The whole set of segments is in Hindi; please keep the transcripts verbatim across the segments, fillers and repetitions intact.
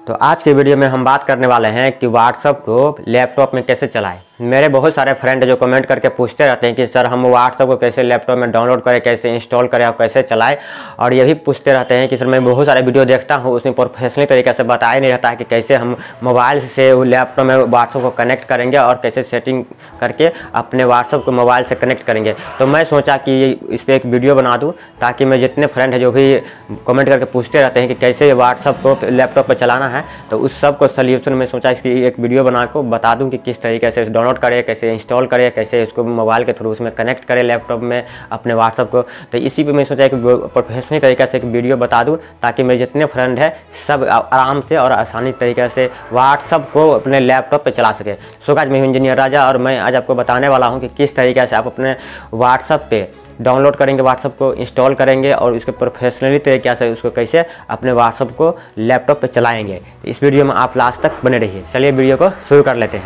तो आज के वीडियो में हम बात करने वाले हैं कि व्हाट्सअप को लैपटॉप में कैसे चलाएं। मेरे बहुत सारे फ्रेंड जो कमेंट करके पूछते रहते हैं कि सर हम व्हाट्सअप को कैसे लैपटॉप में डाउनलोड करें, कैसे इंस्टॉल करें और कैसे चलाएं, और ये भी पूछते रहते हैं कि सर मैं बहुत सारे वीडियो देखता हूँ, उसमें प्रोफेशनल तरीके से बताया नहीं रहता है कि कैसे हम मोबाइल से लैपटॉप में व्हाट्सअप को कनेक्ट करेंगे और कैसे सेटिंग करके अपने व्हाट्सअप को मोबाइल से कनेक्ट करेंगे। तो मैं सोचा कि इस पर एक वीडियो बना दूँ ताकि मैं जितने फ्रेंड हैं जो भी कमेंट करके पूछते रहते हैं कि कैसे व्हाट्सअप को लैपटॉप पर चलाना है, तो उस सब को सोल्यूशन में सोचा इसकी एक वीडियो बना को बता दूं कि किस तरीके से डाउनलोड करें, कैसे इंस्टॉल करें, कैसे इसको मोबाइल के थ्रू उसमें कनेक्ट करें लैपटॉप में अपने व्हाट्सअप को। तो इसी पे मैं सोचा कि प्रोफेशनल तरीके से एक वीडियो बता दूं ताकि मेरे जितने फ्रेंड हैं सब आराम से और आसानी तरीके से व्हाट्सअप को अपने लैपटॉप पर चला सके। सो गाइस, मैं हूं इंजीनियर राजा और मैं आज आपको बताने वाला हूँ कि किस तरीके से आप अपने व्हाट्सअप पे डाउनलोड करेंगे, व्हाट्सअप को इंस्टॉल करेंगे और उसके प्रोफेशनली तरीके से उसको कैसे अपने व्हाट्सअप को लैपटॉप पे चलाएंगे। इस वीडियो में आप लास्ट तक बने रहिए। चलिए वीडियो को शुरू कर लेते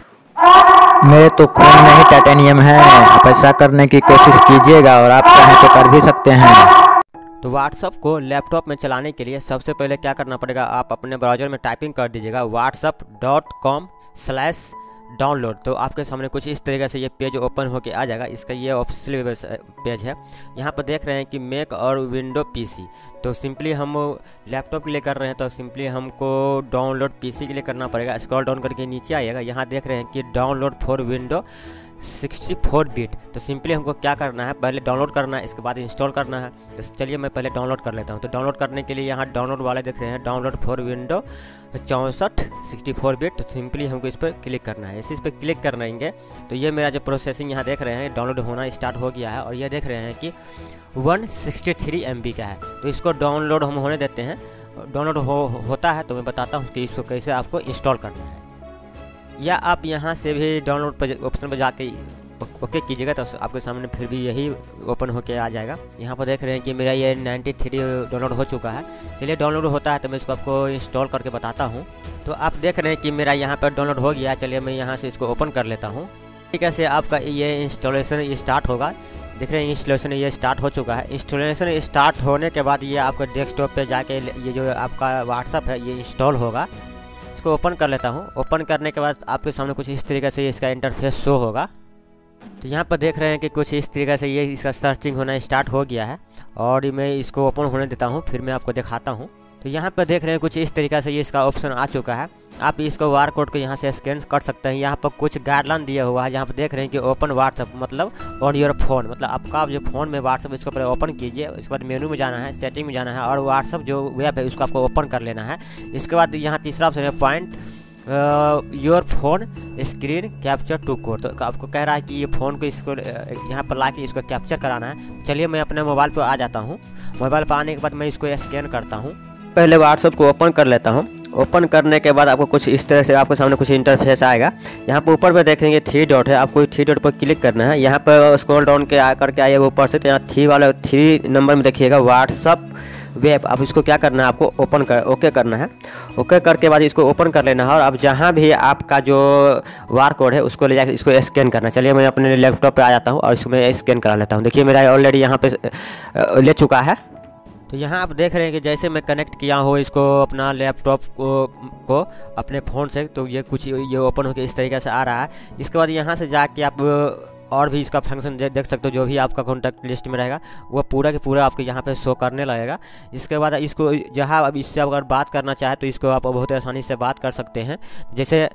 हैं। मेरे तो खून में ही टाइटेनियम है, आप ऐसा करने की कोशिश कीजिएगा और आप चाहें तो कर भी सकते हैं। तो व्हाट्सअप को लैपटॉप में चलाने के लिए सबसे पहले क्या करना पड़ेगा, आप अपने ब्राउज़र में टाइपिंग कर दीजिएगा WhatsApp dot com slash download. तो आपके सामने कुछ इस तरीके से ये पेज ओपन होके आ जाएगा। इसका ये ऑफिशियल पेज है। यहाँ पर देख रहे हैं कि मैक और विंडो पीसी। तो सिंपली हम लैपटॉप के लिए कर रहे हैं तो सिंपली हमको डाउनलोड पीसी के लिए करना पड़ेगा। स्क्रॉल डाउन करके नीचे आइएगा, यहाँ देख रहे हैं कि download for window sixty four bit. तो सिंपली हमको क्या करना है, पहले डाउनलोड करना है, इसके बाद इंस्टॉल करना है। तो चलिए मैं पहले डाउनलोड कर लेता हूँ। तो डाउनलोड करने के लिए यहाँ डाउनलोड वाले देख रहे हैं, डाउनलोड फॉर विंडो चौंसठ सिक्सटी फोर बिट। तो सिंपली हमको इस पर क्लिक करना है। इसी इस पर क्लिक करेंगे तो ये मेरा जो प्रोसेसिंग यहाँ देख रहे हैं डाउनलोड होना स्टार्ट हो गया है और ये देख रहे हैं कि one sixty three M B का है। तो इसको डाउनलोड हम होने देते हैं। डाउनलोड हो होता है तो मैं बताता हूँ कि इसको कैसे आपको इंस्टॉल करना है, या आप यहाँ से भी डाउनलोड पर ऑप्शन पर जाके ओके कीजिएगा तो आपके सामने फिर भी यही ओपन होके आ जाएगा। यहाँ पर देख रहे हैं कि मेरा ये नाइन्टी थ्री डाउनलोड हो चुका है। चलिए डाउनलोड होता है तो मैं इसको आपको इंस्टॉल करके बताता हूँ। तो आप देख रहे हैं कि मेरा यहाँ पर डाउनलोड हो गया। चलिए मैं यहाँ से इसको ओपन कर लेता हूँ। ठीक है, से आपका ये इंस्टॉलेशन ये स्टार्ट होगा। देख रहे हैं इंस्टॉलेशन ये स्टार्ट हो चुका है। इंस्टॉलेशन स्टार्ट होने के बाद ये आपका डेस्कटॉप पे जाके ये जो आपका व्हाट्सअप है ये इंस्टॉल होगा। इसको ओपन कर लेता हूँ। ओपन करने के बाद आपके सामने कुछ इस तरीके से इसका इंटरफेस शो होगा। तो यहाँ पर देख रहे हैं कि कुछ इस तरीके से ये इसका सर्चिंग होना स्टार्ट हो गया है और मैं इसको ओपन होने देता हूँ, फिर मैं आपको दिखाता हूँ। तो यहाँ पर देख रहे हैं कुछ इस तरीके से ये इसका ऑप्शन आ चुका है। आप इसको बार कोड को यहाँ से स्कैन कर सकते हैं। यहाँ पर कुछ गाइडलाइन दिया हुआ है। यहाँ पर देख रहे हैं कि ओपन व्हाट्सअप मतलब ऑन योर फोन, मतलब आपका जो फोन में व्हाट्सअप इसको पहले ओपन कीजिए। उसके बाद मेनू में जाना है, सेटिंग में जाना है और व्हाट्सअप जो वेब है उसको आपको ओपन कर लेना है। इसके बाद यहाँ तीसरा ऑप्शन है point your phone screen capture to code. तो आपको कह रहा है कि ये फ़ोन को इसको यहाँ पर ला के इसको कैप्चर कराना है। चलिए मैं अपने मोबाइल पर आ जाता हूँ। मोबाइल पर आने के बाद मैं इसको स्कैन करता हूँ। पहले व्हाट्सअप को ओपन कर लेता हूँ। ओपन करने के बाद आपको कुछ इस तरह से आपके सामने कुछ इंटरफेस आएगा। यहाँ पर ऊपर पे देखेंगे थ्री डॉट है, आपको थ्री डॉट पर क्लिक करना है। यहाँ पर स्क्रॉल डाउन के आकर के आइएगा ऊपर से, तो यहाँ थ्री वाला थ्री नंबर में देखिएगा व्हाट्सअप वेब। अब इसको क्या करना है, आपको ओपन कर ओके करना है। ओके करके बाद इसको ओपन कर लेना है और अब जहाँ भी आपका जो बार कोड है उसको ले जाकर इसको स्कैन करना है। चलिए मैं अपने लैपटॉप पे आ जाता हूँ और इसको मैं स्कैन करा लेता हूँ। देखिए मेरा ऑलरेडी यहाँ पे ले चुका है। तो यहाँ आप देख रहे हैं कि जैसे मैं कनेक्ट किया हूँ इसको अपना लैपटॉप को, को अपने फ़ोन से, तो ये कुछ ये ओपन होकर इस तरीके से आ रहा है। इसके बाद यहाँ से जाके आप और भी इसका फंक्शन देख सकते हो, जो भी आपका कॉन्टैक्ट लिस्ट में रहेगा वो पूरा के पूरा आपके यहाँ पे शो करने लगेगा। इसके बाद इसको जहाँ अब इससे अगर बात करना चाहे तो इसको आप बहुत आसानी से बात कर सकते हैं। जैसे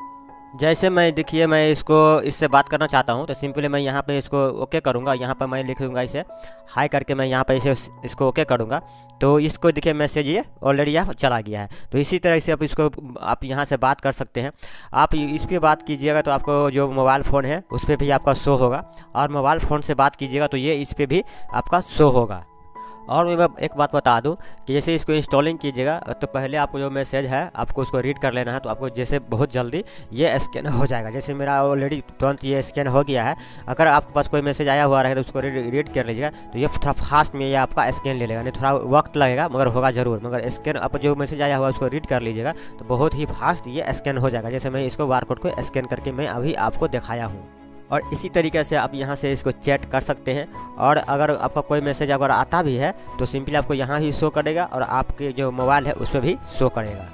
जैसे मैं देखिए मैं इसको इससे बात करना चाहता हूँ तो सिंपली मैं यहाँ पे इसको ओके करूँगा। यहाँ पर मैं लिख दूँगा इसे हाई करके, मैं यहाँ पे इसे इसको ओके करूँगा तो इसको देखिए मैसेज ये ऑलरेडी यहाँ चला गया है। तो इसी तरह से आप इसको आप यहाँ से बात कर सकते हैं। आप इस पर बात कीजिएगा तो आपको जो मोबाइल फ़ोन है उस पर भी आपका शो होगा और मोबाइल फ़ोन से बात कीजिएगा तो ये इस पर भी आपका शो होगा। और मैं एक बात बता दूं कि जैसे इसको इंस्टॉलिंग कीजिएगा तो पहले आपको जो मैसेज है आपको उसको रीड कर लेना है। तो आपको जैसे बहुत जल्दी ये स्कैन हो जाएगा। जैसे मेरा ऑलरेडी तुरंत ये स्कैन हो गया है। अगर आपके पास कोई मैसेज आया हुआ रहे तो उसको रीड रीड कर लीजिएगा तो ये थोड़ा फास्ट में ये आपका स्कैन ले लेगा। नहीं थोड़ा वक्त लगेगा मगर होगा ज़रूर। मगर स्कैन आप जो मैसेज आया हुआ उसको रीड कर लीजिएगा तो बहुत ही फास्ट ये स्कैन हो जाएगा। जैसे मैं इसको बार कोड को स्कैन करके मैं अभी आपको दिखाया हूँ। और इसी तरीके से आप यहाँ से इसको चैट कर सकते हैं। और अगर आपका कोई मैसेज अगर आता भी है तो सिंपली आपको यहाँ भी शो करेगा और आपके जो मोबाइल है उस पर भी शो करेगा।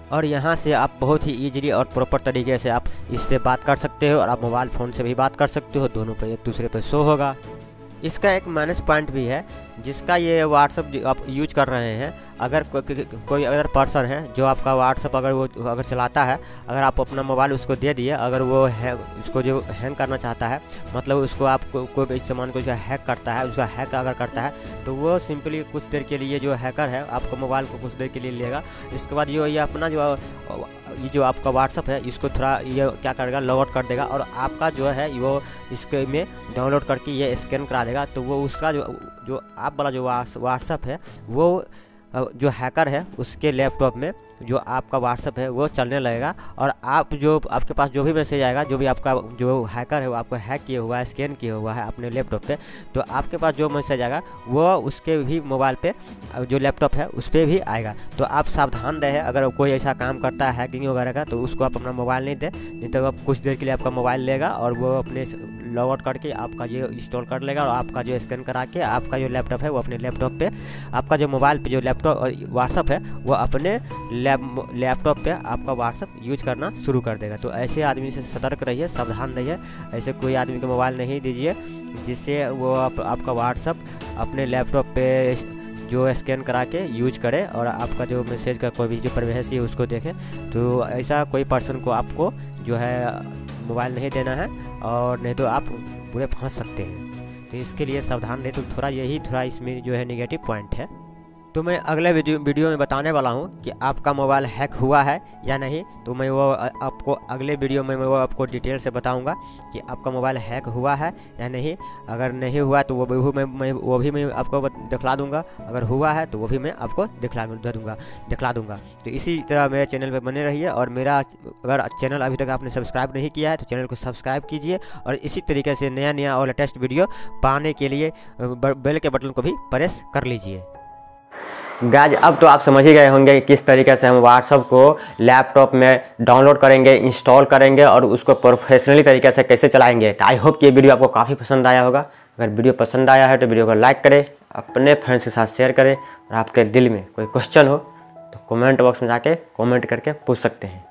और यहाँ से आप बहुत ही ईजिली और प्रॉपर तरीके से आप इससे बात कर सकते हो और आप मोबाइल फ़ोन से भी बात कर सकते हो, दोनों पे एक दूसरे पे शो होगा। इसका एक माइनस पॉइंट भी है, जिसका ये व्हाट्सअप आप यूज कर रहे हैं, अगर को, को, कोई अगर पर्सन है जो आपका व्हाट्सअप अगर वो अगर चलाता है, अगर आप अपना मोबाइल उसको दे दिए, अगर वो है उसको जो हैंग करना चाहता है, मतलब उसको आप को, कोई भी सामान को जो हैक करता है, उसका हैक अगर करता है तो वो सिंपली कुछ देर के लिए जो हैकर है आपका मोबाइल को कुछ देर के लिए लेगा। इसके बाद जो ये अपना जो ये जो आपका व्हाट्सअप है इसको थोड़ा ये क्या करेगा, लॉग आउट कर देगा और आपका जो है वो इसके में डाउनलोड करके ये स्कैन करा देगा। तो वो उसका जो जो आप वाला जो व्हाट्सअप है वो जो हैकर है उसके लैपटॉप में जो आपका व्हाट्सअप है वो चलने लगेगा और आप जो आपके पास जो भी मैसेज आएगा, जो भी आपका जो हैकर है वो आपको हैक किया हुआ है, स्कैन किया हुआ है अपने लैपटॉप पे, तो आपके पास जो मैसेज आएगा वो उसके भी मोबाइल पे जो लैपटॉप है उस पर भी आएगा। तो आप सावधान रहे, अगर कोई ऐसा काम करता है हैकिंग वगैरह का तो उसको आप अपना मोबाइल नहीं दें, नहीं तो आप कुछ देर के लिए आपका मोबाइल लेगा और वो अपने लॉग आउट करके आपका ये इंस्टॉल कर लेगा और आपका जो स्कैन करा के आपका जो लैपटॉप है वो अपने लैपटॉप पे, आपका जो मोबाइल पे जो लैपटॉप व्हाट्सअप है वो अपने लैपटॉप पे आपका व्हाट्सअप यूज करना शुरू कर देगा। तो ऐसे आदमी से सतर्क रहिए, सावधान रहिए, ऐसे कोई आदमी को मोबाइल नहीं दीजिए जिससे वो आप, आपका व्हाट्सअप अपने लैपटॉप पे जो स्कैन करा के यूज करे और आपका जो मैसेज का कोई भी जो प्राइवेसी है उसको देखे। तो ऐसा कोई पर्सन को आपको जो है मोबाइल नहीं देना है और नहीं तो आप पूरे फंस सकते हैं। तो इसके लिए सावधान रहे। तो थोड़ा यही थोड़ा इसमें जो है नेगेटिव पॉइंट है। तो मैं अगले वीडियो वीडियो में बताने वाला हूँ कि आपका मोबाइल हैक हुआ है या नहीं। तो मैं वो आपको अगले वीडियो में मैं वो आपको डिटेल से बताऊँगा कि आपका मोबाइल हैक हुआ है या नहीं। अगर नहीं हुआ तो वो भी मैं, मैं वो भी मैं आपको दिखला दूँगा, अगर हुआ है तो वो भी मैं आपको दिखला दूँगा दिखला दूँगा तो इसी तरह मेरे चैनल पर बने रहिए और मेरा अगर चैनल अभी तक आपने सब्सक्राइब नहीं किया है तो चैनल को सब्सक्राइब कीजिए और इसी तरीके से नया नया और लेटेस्ट वीडियो पाने के लिए बेल के बटन को भी प्रेस कर लीजिए। गाइस अब तो आप समझ ही गए होंगे कि किस तरीके से हम व्हाट्सअप को लैपटॉप में डाउनलोड करेंगे, इंस्टॉल करेंगे और उसको प्रोफेशनली तरीके से कैसे चलाएंगे। तो आई होप कि ये वीडियो आपको काफ़ी पसंद आया होगा। अगर वीडियो पसंद आया है तो वीडियो को लाइक करें, अपने फ्रेंड्स के साथ शेयर करें और आपके दिल में कोई क्वेश्चन हो तो कमेंट बॉक्स में जाके कमेंट करके पूछ सकते हैं।